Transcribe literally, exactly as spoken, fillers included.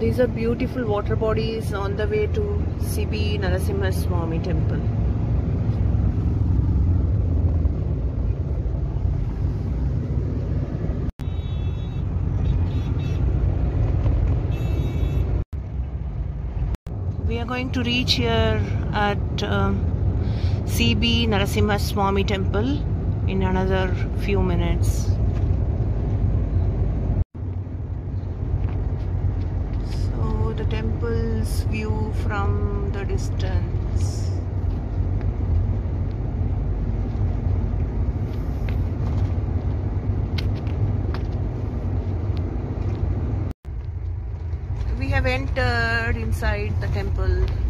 These are beautiful water bodies on the way to Seebi Narasimhaswamy temple. We are going to reach here at uh, Seebi Narasimhaswamy temple in another few minutes. So the temple's view from the distance. We have entered inside the temple.